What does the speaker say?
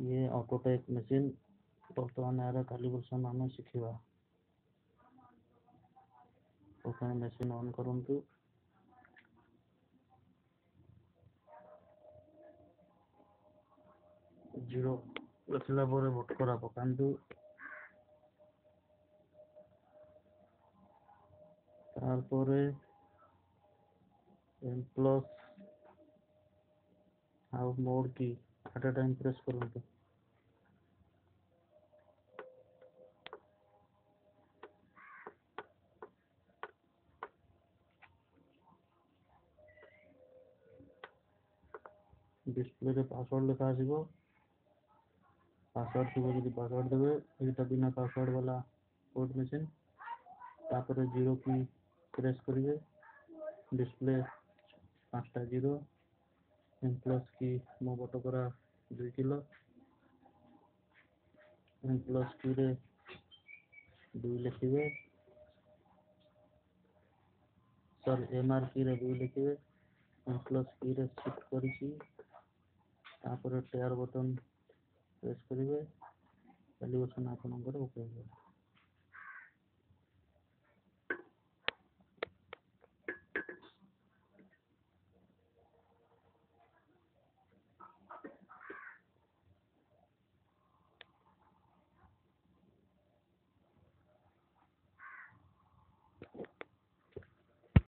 ये Autotech machine बर्तमान यार कैलिब्रेशन आम शिखा प्रथम मशीन ऑन करंतु जीरो रखला भटकरा पकातु तारपरे प्लस आउ मोड की एट ए टाइम प्रेस करंतु डिस्प्ले रे पासवर्ड लिखा आसीबो पासवर्ड थी जब पासवर्ड देवे एटा बिना पासवर्ड वाला कोड मशीन तापर जीरो की प्रेस करिवे डिस्प्ले 5टा जीरो प्लस की मो बटकरा 2 किलो प्लस की रे 2 लिखिवे सर एमआर की रे 2 लिखिवे प्लस की रे शिफ्ट करिछि तापर टेयर बटन प्रेस करिवे कैलिब्रेशन आपनकर ओके।